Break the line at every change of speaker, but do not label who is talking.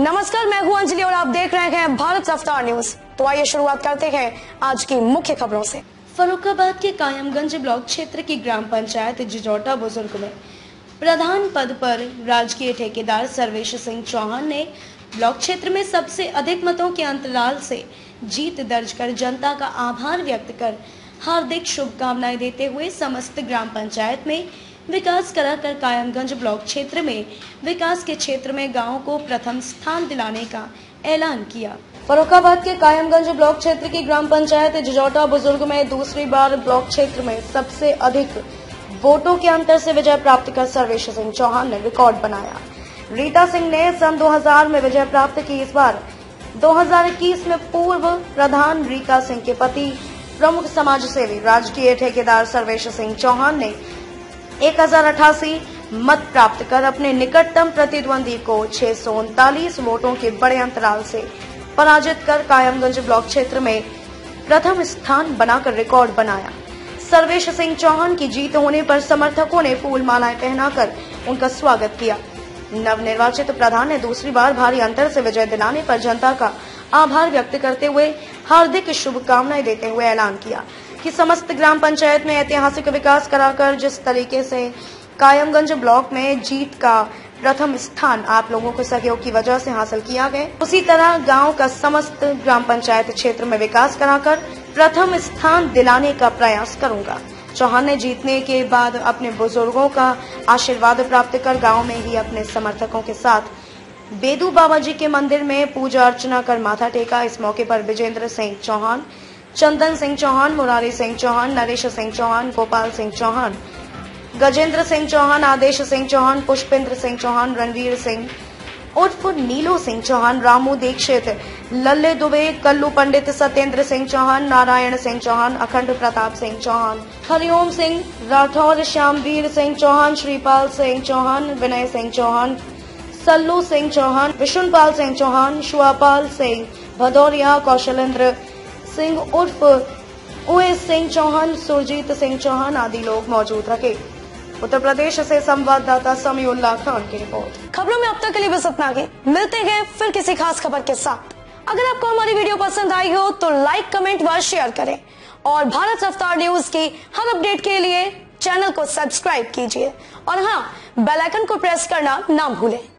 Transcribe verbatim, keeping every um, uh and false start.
नमस्कार, मैं हूं अंजलि और आप देख रहे हैं भारत रफ्तार न्यूज। तो आइए शुरुआत करते हैं आज की मुख्य खबरों से। फर्रुखाबाद के कायमगंज ब्लॉक क्षेत्र की ग्राम पंचायत जिजौटा बुजुर्ग में प्रधान पद पर राजकीय ठेकेदार सर्वेश सिंह चौहान ने ब्लॉक क्षेत्र में सबसे अधिक मतों के अंतराल से जीत दर्ज कर जनता का आभार व्यक्त कर हार्दिक शुभकामनाएं देते हुए समस्त ग्राम पंचायत में विकास कराकर कायमगंज ब्लॉक क्षेत्र में विकास के क्षेत्र में गांव को प्रथम स्थान दिलाने का ऐलान किया। फर्रुखाबाद के कायमगंज ब्लॉक क्षेत्र की ग्राम पंचायत जिजौटा बुजुर्ग में दूसरी बार ब्लॉक क्षेत्र में सबसे अधिक वोटों के अंतर से विजय प्राप्त कर सर्वेश सिंह चौहान ने रिकॉर्ड बनाया। रीता सिंह ने सन दो हज़ार में विजय प्राप्त की। इस बार दो हज़ार इक्कीस में पूर्व प्रधान रीता सिंह के पति प्रमुख समाज सेवी राजकीय ठेकेदार सर्वेश सिंह चौहान ने एक हजार अठासी मत प्राप्त कर अपने निकटतम प्रतिद्वंदी को छह सौ उनतालीस वोटों के बड़े अंतराल से पराजित कर कायमगंज ब्लॉक क्षेत्र में प्रथम स्थान बनाकर रिकॉर्ड बनाया। सर्वेश सिंह चौहान की जीत होने पर समर्थकों ने फूल मालाएं पहनाकर उनका स्वागत किया। नवनिर्वाचित प्रधान ने दूसरी बार भारी अंतर से विजय दिलाने पर जनता का आभार व्यक्त करते हुए हार्दिक शुभकामनाएं देते हुए ऐलान किया कि समस्त ग्राम पंचायत में ऐतिहासिक विकास कराकर जिस तरीके से कायमगंज ब्लॉक में जीत का प्रथम स्थान आप लोगों के सहयोग की वजह से हासिल किया गया, उसी तरह गांव का समस्त ग्राम पंचायत क्षेत्र में विकास कराकर प्रथम स्थान दिलाने का प्रयास करूंगा। चौहान ने जीतने के बाद अपने बुजुर्गों का आशीर्वाद प्राप्त कर गांव में ही अपने समर्थकों के साथ बेदू बाबा जी के मंदिर में पूजा अर्चना कर माथा टेका। इस मौके पर विजेंद्र सिंह चौहान, चंदन सिंह चौहान, मुरारी सिंह चौहान, नरेश सिंह चौहान, गोपाल सिंह चौहान, गजेंद्र सिंह चौहान, आदेश सिंह चौहान, पुष्पेंद्र सिंह चौहान, रणवीर सिंह उर्फ नीलू सिंह चौहान, रामू दीक्षित, लल्ले दुबे, कल्लू पंडित, सत्येंद्र सिंह चौहान, नारायण सिंह चौहान, अखंड प्रताप सिंह चौहान, हरिओम सिंह राठौर, श्यामवीर सिंह चौहान, श्रीपाल सिंह चौहान, विनय सिंह चौहान, सल्लू सिंह चौहान, विष्णुपाल सिंह चौहान, शुआपाल सिंह भदौरिया, कौशलेंद्र सिंह उर्फ उमेश सिंह चौहान, सुरजीत सिंह चौहान आदि लोग मौजूद रहे। उत्तर प्रदेश से संवाददाता समीउल्लाह खान की रिपोर्ट। खबरों में अब तक के लिए बस इतना ही। मिलते हैं फिर किसी खास खबर के साथ। अगर आपको हमारी वीडियो पसंद आई हो तो लाइक, कमेंट व शेयर करें और भारत रफ्तार न्यूज की हर अपडेट के लिए चैनल को सब्सक्राइब कीजिए और हाँ, बेल आइकन को प्रेस करना ना भूलें।